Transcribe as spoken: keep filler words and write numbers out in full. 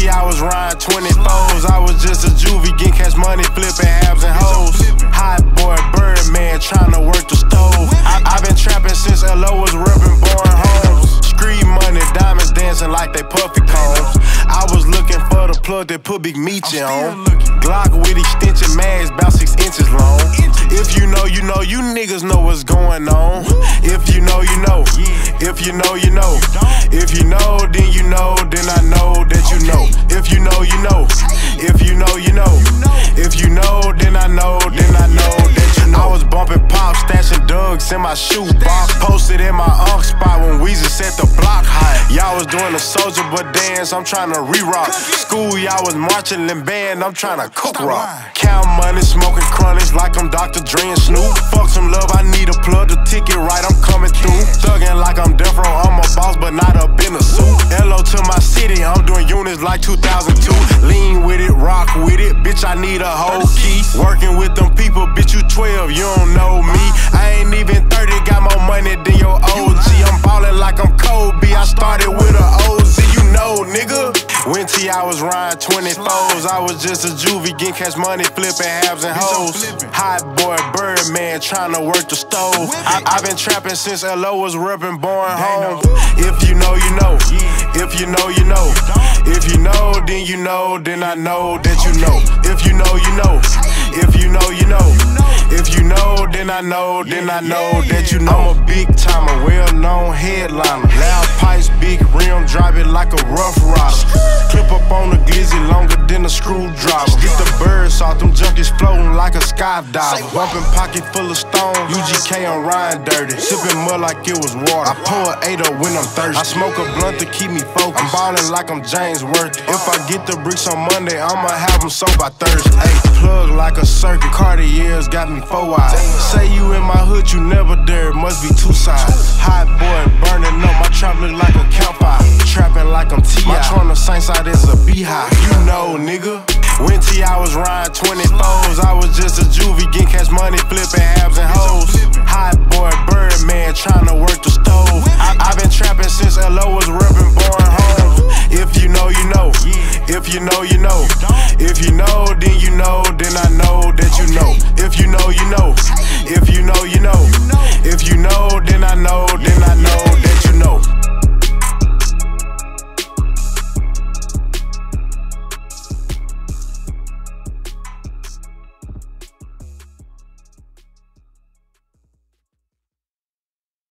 T, I was riding twenty-fours. I was just a juvie, getting cash money, flipping halves and hoes. Hot boy, Birdman, trying to work the stove. I, I been trapping since L O was ripping born homes. Street money, diamonds dancing like they puffy cones. I was looking for the plug that put Big Meechin on. Glock with extension mags, about six inches long. If you know, you know, you niggas know what's going on. If you know, you know. If you know, you know. If you know, then you know, then I know that you know. If you know, you know. If you know, you know. If you know, then I know, then I know that you know. I was bumping pop, stashing Dougs in my shoe box. Posted in my unk spot when Weezy set the block high. Y'all was doing the Soldier Boy dance, I'm trying to re-rock. School, y'all was marching in band, I'm trying to cook rock. Count money, smoking chronics like I'm Doctor Dre and Snoop. Fuck some love, I need a plug, the ticket right, I'm coming through. Thuggin' like I'm death row, I'm a boss, but not up in a suit. L O to my city, I'm doing units like two thousand two. Lean with it, rock with it, bitch, I need a whole key. Working with them people, bitch, you twelve, you don't know me. I ain't even thirty, got more money than your O G. I'm ballin' like I'm Kobe, I started with a O Z, you know, nigga. When T, I was riding twenty-fours. I was just a juvie, getting cash money, flipping halves and hoes. Hot boy, Birdman, trying to work the stove. I, I been trapping since L O was ripping born homes. If you know, you know. If you know, you know. If you know, then you know, then I know that you know. If you know, you know. If you know, you know. If you know, then I know, then I know that you know. I'm a big timer, well-known headliner. Loud pipes, big rim, drive it like a rough rider. Clip up on the glizzy, longer than a screwdriver. Get the birds off, them junkies floating like a skydiver. Bumping pocket full of stones, U G K on Ryan dirty. Sipping mud like it was water. I pour an eight up when I'm thirsty. I smoke a blunt to keep me focused. I'm ballin' like I'm James Worthy. If I get the bricks on Monday, I'ma have them sold by Thursday. Ay, plug like a circuit, Cartier's got me four eyes. Say you in my hood, you never dare, must be two sides. Hot boy burning up, my trap look like a campfire. Trapping like I'm T I. My tron the same side as a beehive. You know, nigga. When T, I was riding twenty-fours. I was just a juvie, getting cash money, flipping halves and hoes. Hot boy, Birdman, trying to work the stove. I, I been trapping since L O was ripping born homes. If you know, you know. If you know, you know. If you know, then you know, then I know that you know. If you know, you know. If you know, you know. If you know, then I know, then I know that you know.